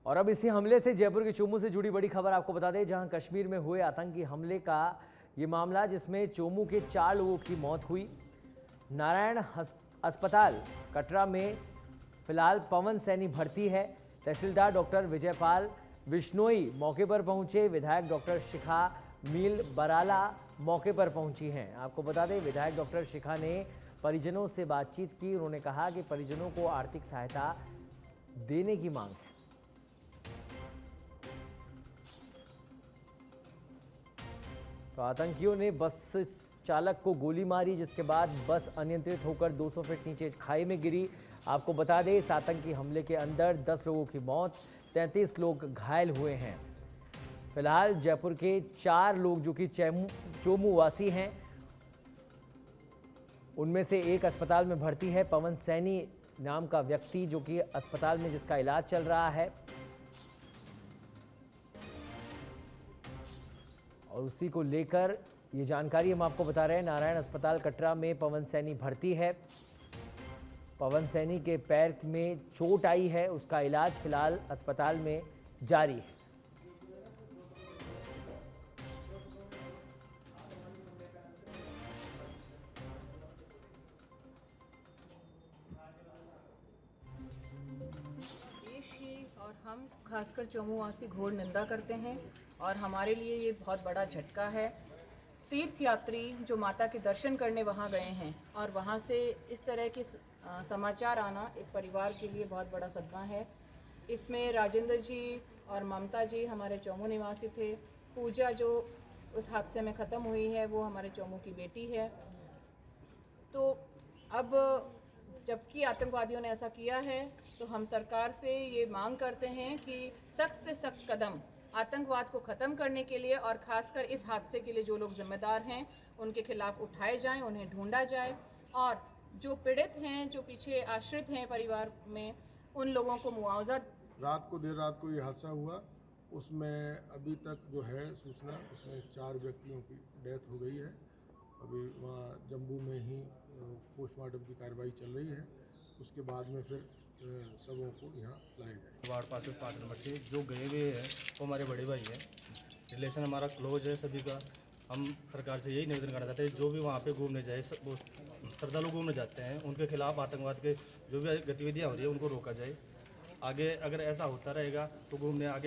और अब इसी हमले से जयपुर के चोमू से जुड़ी बड़ी खबर आपको बता दें, जहां कश्मीर में हुए आतंकी हमले का ये मामला, जिसमें चोमू के 4 लोगों की मौत हुई। नारायण अस्पताल कटरा में फिलहाल पवन सैनी भर्ती है। तहसीलदार डॉक्टर विजयपाल बिश्नोई मौके पर पहुंचे। विधायक डॉक्टर शिखा मील बराला मौके पर पहुंची हैं। आपको बता दें, विधायक डॉक्टर शिखा ने परिजनों से बातचीत की। उन्होंने कहा कि परिजनों को आर्थिक सहायता देने की मांग है। तो आतंकियों ने बस चालक को गोली मारी, जिसके बाद बस अनियंत्रित होकर 200 फीट नीचे खाई में गिरी। आपको बता दें, इस आतंकी हमले के अंदर 10 लोगों की मौत, 33 लोग घायल हुए हैं। फिलहाल जयपुर के 4 लोग जो कि चोमू वासी हैं, उनमें से एक अस्पताल में भर्ती है। पवन सैनी नाम का व्यक्ति जो कि अस्पताल में जिसका इलाज चल रहा है, और उसी को लेकर ये जानकारी हम आपको बता रहे हैं। नारायण अस्पताल कटरा में पवन सैनी भर्ती है। पवन सैनी के पैर में चोट आई है, उसका इलाज फिलहाल अस्पताल में जारी है। देश की और हम खासकर चोमूवासी घोर निंदा करते हैं और हमारे लिए ये बहुत बड़ा झटका है। तीर्थयात्री जो माता के दर्शन करने वहाँ गए हैं और वहाँ से इस तरह के समाचार आना एक परिवार के लिए बहुत बड़ा सदमा है। इसमें राजेंद्र जी और ममता जी हमारे चोमू निवासी थे। पूजा जो उस हादसे में ख़त्म हुई है वो हमारे चोमू की बेटी है। तो अब जबकि आतंकवादियों ने ऐसा किया है, तो हम सरकार से ये मांग करते हैं कि सख्त से सख्त कदम आतंकवाद को ख़त्म करने के लिए और ख़ासकर इस हादसे के लिए जो लोग जिम्मेदार हैं उनके खिलाफ उठाए जाएं, उन्हें ढूंढा जाए, और जो पीड़ित हैं, जो पीछे आश्रित हैं परिवार में, उन लोगों को मुआवजा। देर रात को ये हादसा हुआ, उसमें अभी तक जो है सूचना, उसमें 4 व्यक्तियों की डेथ हो गई है। अभी वहाँ जम्मू में ही पोस्टमार्टम की कार्रवाई चल रही है। उसके बाद में फिर सबों को यहाँ लाया जाए। वार्ड 5 नंबर से जो गए हुए हैं वो हमारे बड़े भाई हैं, रिलेशन हमारा क्लोज है सभी का। हम सरकार से यही निवेदन करना चाहते हैं, जो भी वहाँ पे घूमने जाए, वो श्रद्धालु घूमने जाते हैं, उनके खिलाफ आतंकवाद के जो भी गतिविधियाँ हो रही है उनको रोका जाए। आगे अगर ऐसा होता रहेगा तो घूमने आगे